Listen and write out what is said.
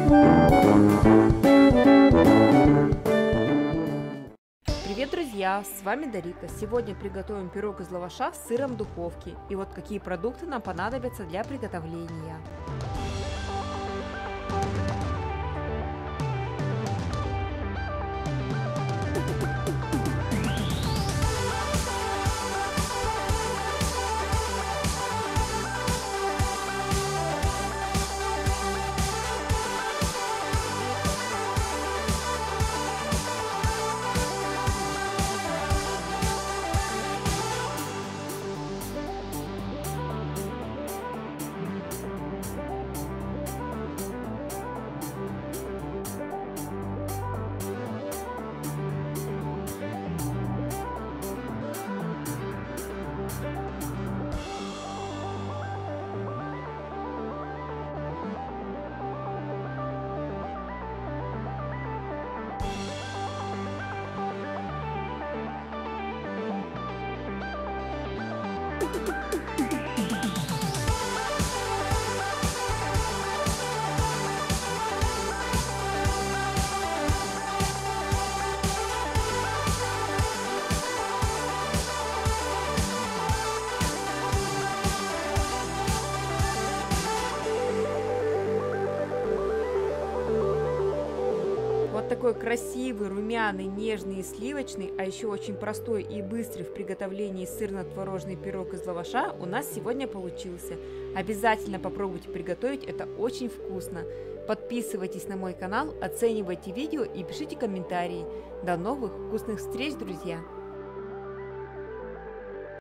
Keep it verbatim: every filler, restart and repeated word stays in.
Привет, друзья! С вами Дарика. Сегодня приготовим пирог из лаваша с сыром в духовке. И вот какие продукты нам понадобятся для приготовления. Вот такой красивый, румяный, нежный и сливочный, а еще очень простой и быстрый в приготовлении сырно-творожный пирог из лаваша у нас сегодня получился. Обязательно попробуйте приготовить, это очень вкусно. Подписывайтесь на мой канал, оценивайте видео и пишите комментарии. До новых вкусных встреч, друзья!